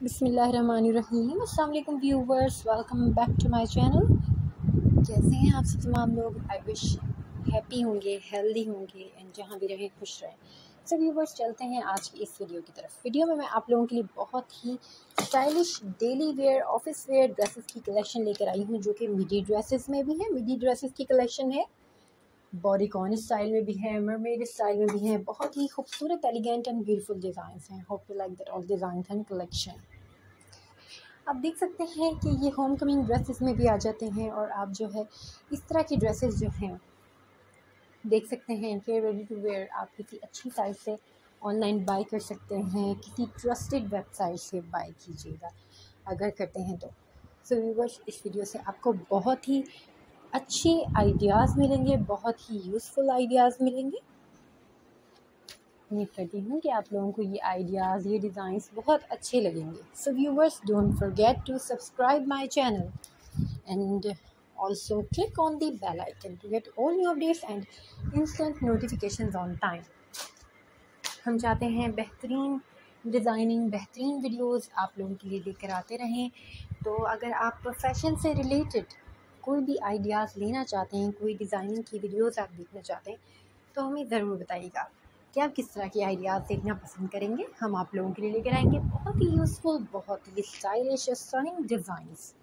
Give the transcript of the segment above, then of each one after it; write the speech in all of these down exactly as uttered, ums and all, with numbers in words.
बिस्मिल्लाहिर्रहमानिर्रहीम। अस्सलाम वालेकुम viewers, welcome back to my channel. कैसे हैं आप सब तमाम लोग? आई विश हैप्पी होंगे, हेल्दी होंगे एंड जहाँ भी रहें खुश रहें। सो व्यूवर्स, चलते हैं आज की इस वीडियो की तरफ। वीडियो में मैं आप लोगों के लिए बहुत ही stylish daily wear, office wear dresses की कलेक्शन लेकर आई हूँ, जो कि मिडी ड्रेसेस में भी है। मिडी ड्रेसेस की कलेक्शन है, बॉडीकॉन स्टाइल में भी है, मरमेड स्टाइल में भी है। बहुत ही खूबसूरत, एलिगेंट एंड ब्यूटीफुल डिज़ाइंस हैं। Hope you like that all design and collection. आप देख सकते हैं कि ये होम कमिंग ड्रेसेस में भी आ जाते हैं, और आप जो है इस तरह की ड्रेसेस जो हैं देख सकते हैं कि रेडी टू वेयर आप किसी अच्छी साइट से ऑनलाइन बाय कर सकते हैं। किसी ट्रस्टेड वेबसाइट से बाय कीजिएगा अगर करते हैं तो। सो व्यूअर्स, इस वीडियो से आपको बहुत ही अच्छे आइडियाज़ मिलेंगे, बहुत ही यूज़फुल आइडियाज़ मिलेंगे। उम्मीद करती हूँ कि आप लोगों को ये आइडियाज़, ये डिज़ाइंस बहुत अच्छे लगेंगे। So viewers, don't forget to subscribe my channel and also click on the bell icon to get all new updates and instant notifications on time. हम चाहते हैं बेहतरीन डिज़ाइनिंग, बेहतरीन वीडियोज़ आप लोगों के लिए लेकर आते रहें। तो अगर आप फैशन से रिलेटेड कोई भी आइडियाज़ लेना चाहते हैं, कोई डिज़ाइनिंग की वीडियोज़ आप देखना चाहते हैं, तो हमें ज़रूर बताइएगा कि आप किस तरह के आइडियाज़ देखना पसंद करेंगे। हम आप लोगों के लिए लेकर आएंगे बहुत ही यूज़फुल, बहुत ही stylish, stunning designs.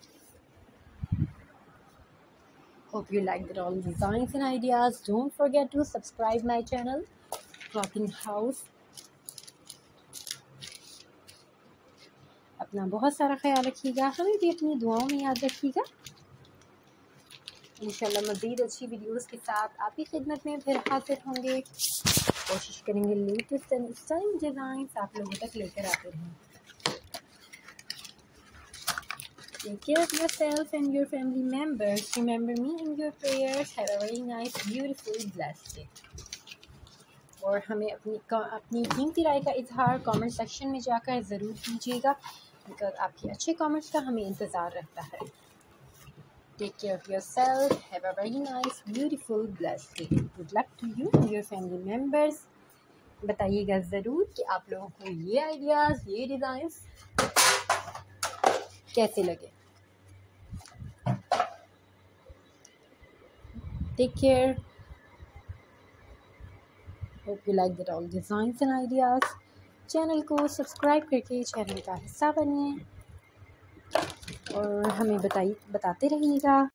Hope you like that all designs and ideas. Don't forget to subscribe my channel clothing house. अपना बहुत सारा ख्याल रखिएगा, हमें भी अपनी दुआओं में याद रखिएगा। इंशाल्लाह मज़ीद अच्छी वीडियोस के साथ आपकी खिदमत में फिर हाजिर होंगे। कोशिश करेंगे लेटेस्ट एंड स्टाइलिंग डिज़ाइंस आप लोगों तक लेकर आते रहें। Take care of yourself and your family members. Remember me in your prayers. Have a very nice, beautiful, blessed day. और हमें अपनी अपनी कीमती राय का इजहार कमेंट सेक्शन में जाकर ज़रूर कीजिएगा, बिकॉज आपके अच्छे कमेंट्स का हमें इंतज़ार रहता है। Take care of yourself. Have a very nice, beautiful, blessed day. Good luck to you and your family members. बताइएगा ज़रूर कि आप लोगों को ये आइडियाज़, ये डिज़ाइंस कैसे लगे। Take care. Hope you like that all designs and ideas. Channel को सब्सक्राइब करके चैनल का हिस्सा बनिए और हमें बताइए बताते रहिएगा।